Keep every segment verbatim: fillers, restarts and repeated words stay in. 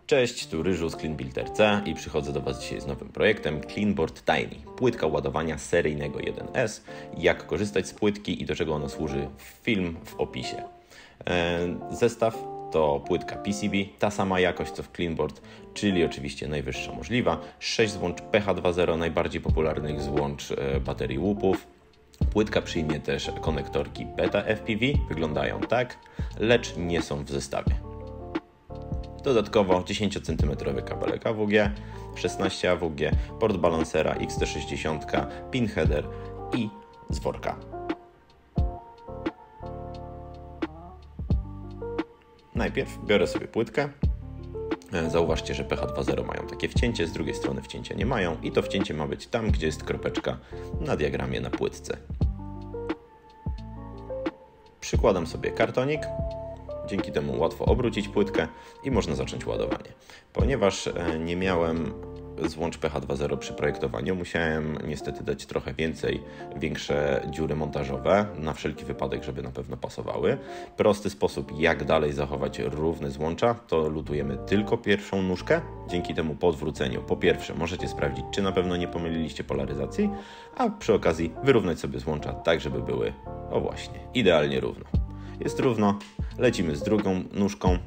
Cześć, tu Ryżu z CleanBuilder C i przychodzę do Was dzisiaj z nowym projektem CleanBoard Tiny. Płytka ładowania seryjnego jeden S. Jak korzystać z płytki i do czego ona służy, film w opisie. Zestaw to płytka P C B, ta sama jakość co w CleanBoard, czyli oczywiście najwyższa możliwa. sześć złącz P H dwa zero, najbardziej popularnych złącz baterii łupów. Płytka przyjmie też konektorki Beta F P V, wyglądają tak, lecz nie są w zestawie. Dodatkowo dziesięciocentymetrowy kabelek A W G, szesnaście A W G, port balansera X T sześćdziesiąt, pin header i z worka. Najpierw biorę sobie płytkę. Zauważcie, że P H dwa zero mają takie wcięcie, z drugiej strony wcięcia nie mają i to wcięcie ma być tam, gdzie jest kropeczka na diagramie na płytce. Przykładam sobie kartonik. Dzięki temu łatwo obrócić płytkę i można zacząć ładowanie. Ponieważ nie miałem złącz P H dwa zero przy projektowaniu, musiałem niestety dać trochę więcej, większe dziury montażowe, na wszelki wypadek, żeby na pewno pasowały. Prosty sposób, jak dalej zachować równe złącza, to lutujemy tylko pierwszą nóżkę. Dzięki temu po odwróceniu, po pierwsze, możecie sprawdzić, czy na pewno nie pomyliliście polaryzacji, a przy okazji wyrównać sobie złącza tak, żeby były, o właśnie, idealnie równo. Jest równo, lecimy z drugą nóżką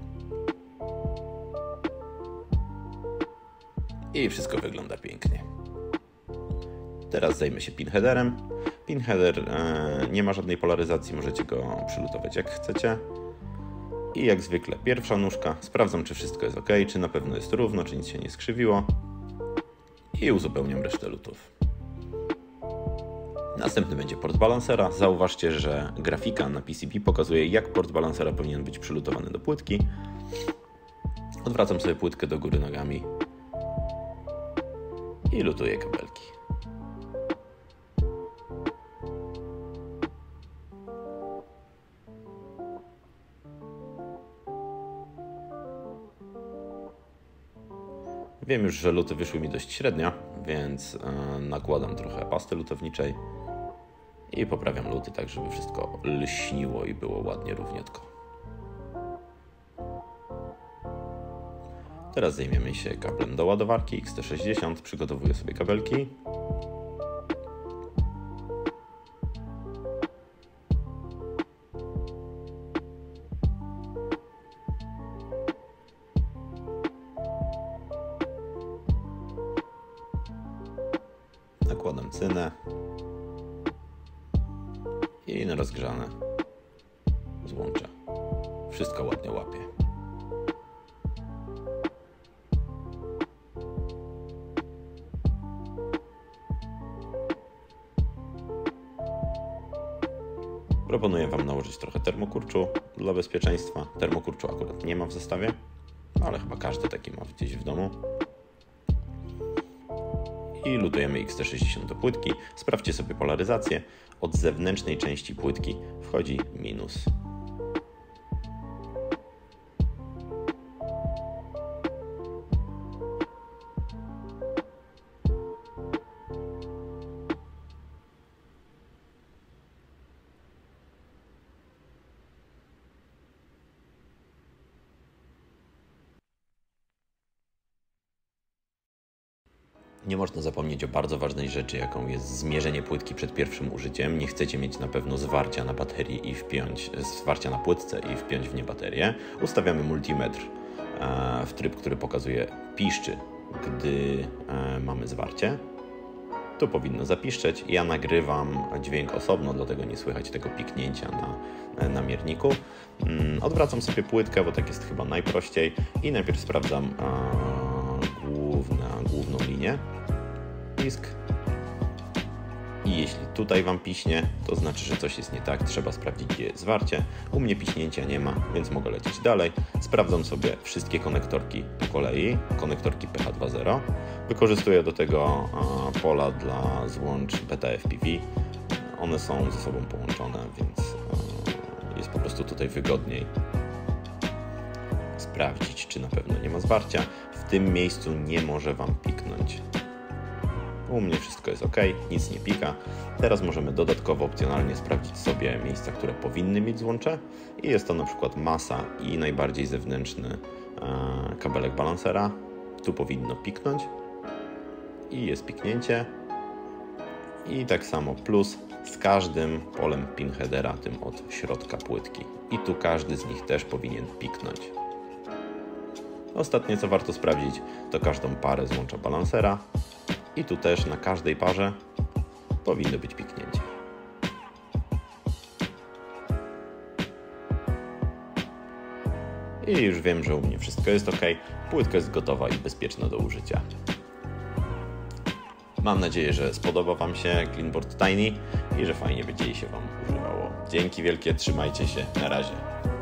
i wszystko wygląda pięknie. Teraz zajmę się pinheaderem. Pinheader e, nie ma żadnej polaryzacji, możecie go przylutować jak chcecie. I jak zwykle pierwsza nóżka, sprawdzam, czy wszystko jest ok, czy na pewno jest równo, czy nic się nie skrzywiło i uzupełniam resztę lutów. Następny będzie port balansera. Zauważcie, że grafika na P C B pokazuje, jak port balansera powinien być przylutowany do płytki. Odwracam sobie płytkę do góry nogami i lutuję kabelki. Wiem już, że luty wyszły mi dość średnio, więc yy, nakładam trochę pasty lutowniczej i poprawiam luty tak, żeby wszystko lśniło i było ładnie równiutko. Teraz zajmiemy się kablem do ładowarki X T sześćdziesiąt. Przygotowuję sobie kabelki. Nakładam cynę i na rozgrzane złącza. Wszystko ładnie łapie. Proponuję Wam nałożyć trochę termokurczu dla bezpieczeństwa. Termokurczu akurat nie ma w zestawie, ale chyba każdy taki ma gdzieś w domu. I lutujemy X T sześćdziesiąt do płytki. Sprawdźcie sobie polaryzację. Od zewnętrznej części płytki wchodzi minus. Nie można zapomnieć o bardzo ważnej rzeczy, jaką jest zmierzenie płytki przed pierwszym użyciem. Nie chcecie mieć na pewno zwarcia na baterii i wpiąć, zwarcia na płytce i wpiąć w nie baterię. Ustawiamy multimetr w tryb, który pokazuje piszczy, gdy mamy zwarcie. Tu powinno zapiszczeć. Ja nagrywam dźwięk osobno, dlatego nie słychać tego piknięcia na, na mierniku. Odwracam sobie płytkę, bo tak jest chyba najprościej i najpierw sprawdzam główna, główną linię. Pisk. I jeśli tutaj Wam piśnie, to znaczy, że coś jest nie tak. Trzeba sprawdzić, gdzie jest zwarcie. U mnie piśnięcia nie ma, więc mogę lecieć dalej. Sprawdzam sobie wszystkie konektorki po kolei. Konektorki P H dwa zero. Wykorzystuję do tego a, pola dla złącz Beta F P V. One są ze sobą połączone, więc a, jest po prostu tutaj wygodniej sprawdzić, czy na pewno nie ma zwarcia. W tym miejscu nie może Wam piknąć U mnie wszystko jest ok, nic nie pika. Teraz możemy dodatkowo opcjonalnie sprawdzić sobie miejsca, które powinny mieć złącze i jest to na przykład masa i najbardziej zewnętrzny e, kabelek balansera. Tu powinno piknąć i jest piknięcie. I tak samo plus z każdym polem pinheadera, tym od środka płytki. I tu każdy z nich też powinien piknąć. Ostatnie, co warto sprawdzić, to każdą parę złącza balansera. I tu też na każdej parze powinno być piknięcie. I już wiem, że u mnie wszystko jest ok. Płytka jest gotowa i bezpieczna do użycia. Mam nadzieję, że spodoba Wam się Cleanboard Tiny i że fajnie będzie jej się Wam używało. Dzięki wielkie, trzymajcie się, na razie.